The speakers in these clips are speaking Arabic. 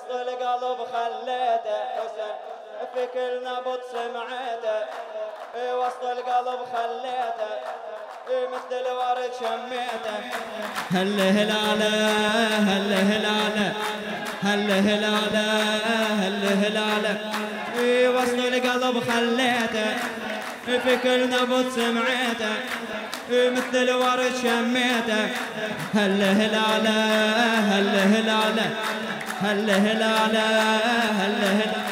وسط القلب خليته حسن في كل نبض سمعته وسط القلب خليته مثل الورد شميته هل هلاله هل هلاله هل هلاله هل هلاله وسط القلب خليته في كل نبض سمعته مثل الورد شميته هل هلاله هل هلاله هل هلاله هل هلاله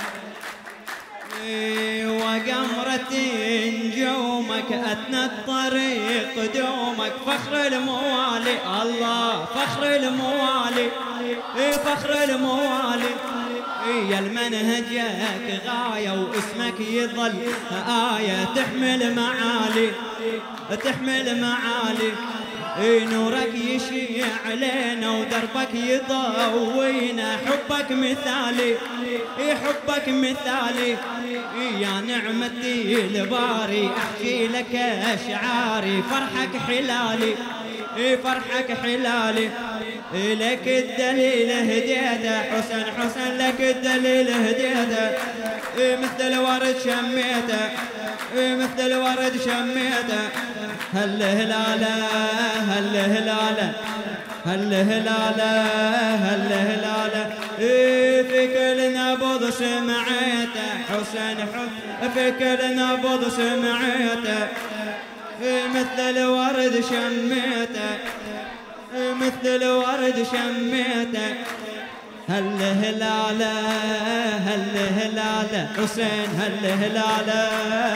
وقمرة نجومك أثنى الطريق دومك فخر الموالي الله فخر الموالي فخر الموالي يا المنهجك غاية واسمك يظل آية تحمل معالي تحمل معالي نورك يشيع علينا ودربك يضوينا حبك مثالي حبك مثالي يا نعمتي الباري احكي لك اشعاري فرحك حلالي فرحك حلالي لك الدليل هديته حسن حسن لك الدليل هديته مثل الورد شميته مثل الورد شميته هل هلاله هل هلاله هل هلاله هل هلاله في كل نبض سمعته حسن حسن في كل نبض سمعته مثل الورد شميته مثل الورد شميته هل هلاله هل هلاله حسين هل هلاله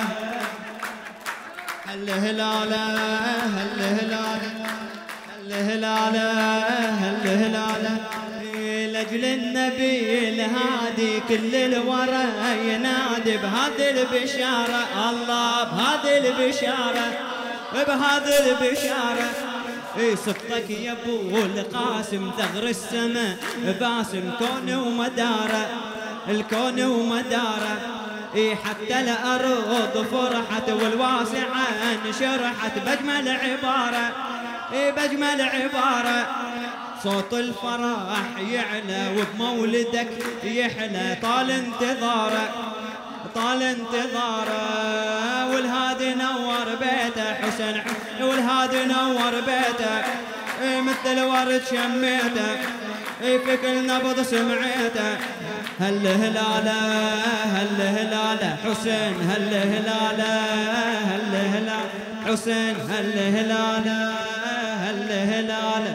هل هلاله هل هلاله هل هلاله هل هلاله لاجل النبي الهادي كل الورى ينادي بهذه البشاره الله بهذه البشاره بهذه البشاره صفتك يا ابو القاسم ثغر السماء باسم كون ومداره الكون ومداره حتى الأرض فرحت والواسعة انشرحت بأجمل عبارة بأجمل عبارة صوت الفرح يعلى وبمولدك يحلى طال انتظاره طال انتظاره والهادي نور بيته حسن والهادي نور بيته مثل ورد شميته في كل نبض سمعيته هل هلاله هل هلاله حسين هل هلاله هل هلاله حسين هل هلاله هل هلاله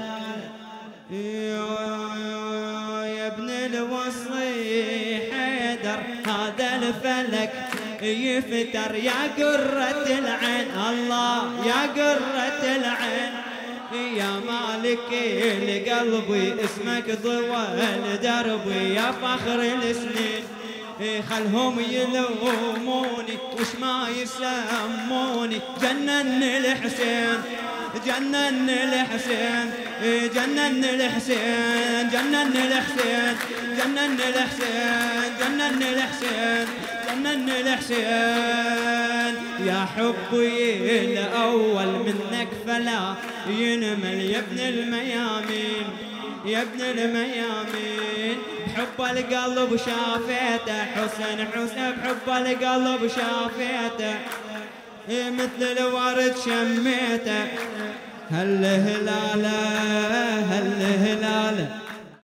يا ابن الوصي حيدر هذا الفلك يفتر يا قرة العين الله يا قرة العين يا مالك لقلبي اسمك ضوى دربي يا فخر السنين خلهم يلوموني وش ما يسموني جنن الحسين جنن الحسين جنن الحسين جنن الحسين جنن الحسين جنن الحسين جنن الحسين يا حبي الأول منك فلا ينمل يا ابن الميامين يا ابن الميامين بحب القلب شافيته حسن حسن بحب القلب شافيته مثل الورد شميته هل هلاله هل هلاله